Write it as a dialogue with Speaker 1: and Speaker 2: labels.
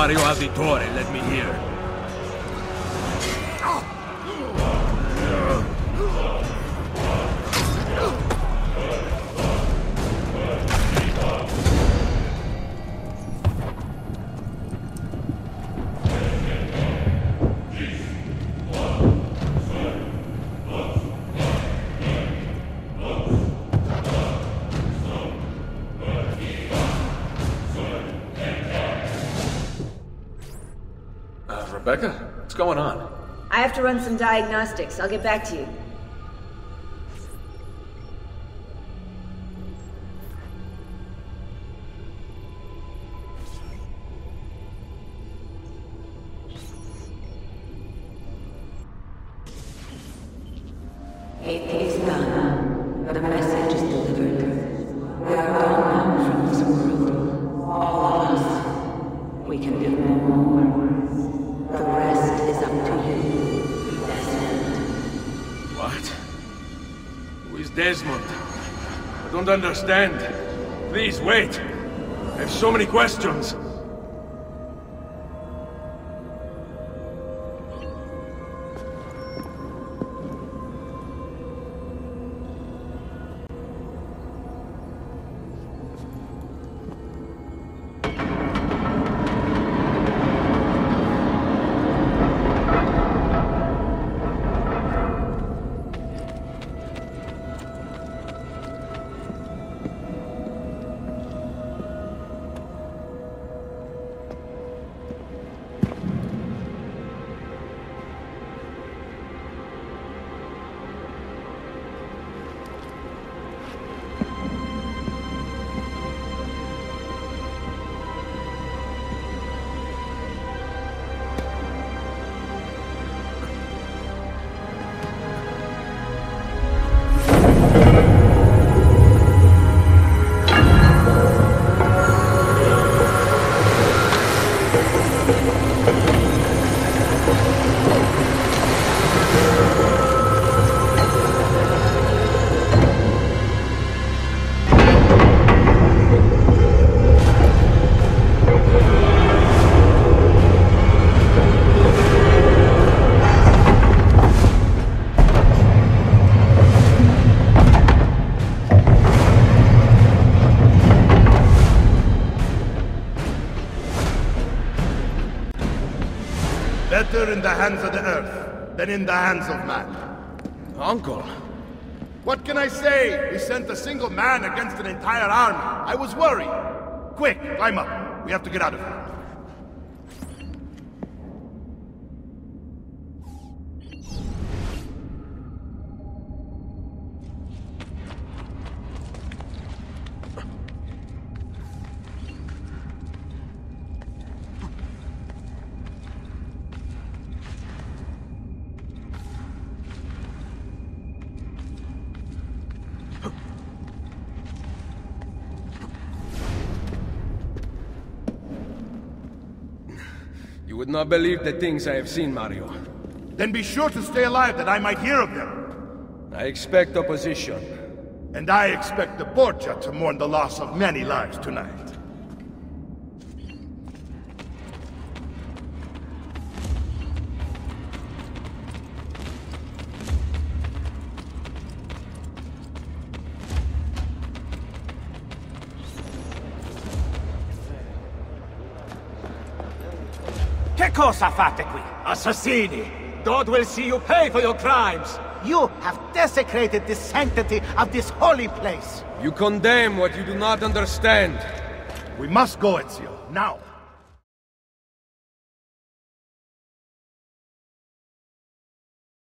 Speaker 1: Mario Auditore led me here. Rebecca, what's going on?
Speaker 2: I have to run some diagnostics. I'll get back to you.
Speaker 3: It is done. The message is delivered. We are gone now from this world. All of us. We can do no more. The rest is up to you, Desmond.
Speaker 1: What? Who is Desmond? I don't understand. Please, wait. I have so many questions.
Speaker 4: Better in the hands of the earth than in the hands of man.
Speaker 1: Uncle?
Speaker 4: What can I say? We sent a single man against an entire army. I was worried. Quick, climb up. We have to get out of here.
Speaker 1: You would not believe the things I have seen, Mario.
Speaker 4: Then be sure to stay alive that I might hear of them.
Speaker 1: I expect opposition.
Speaker 4: And I expect the Borgia to mourn the loss of many lives tonight.
Speaker 5: Che cosa fate qui? Assassini! God will see you pay for your crimes! You have desecrated the sanctity of this holy place!
Speaker 1: You condemn what you do not understand.
Speaker 4: We must go, Ezio, now.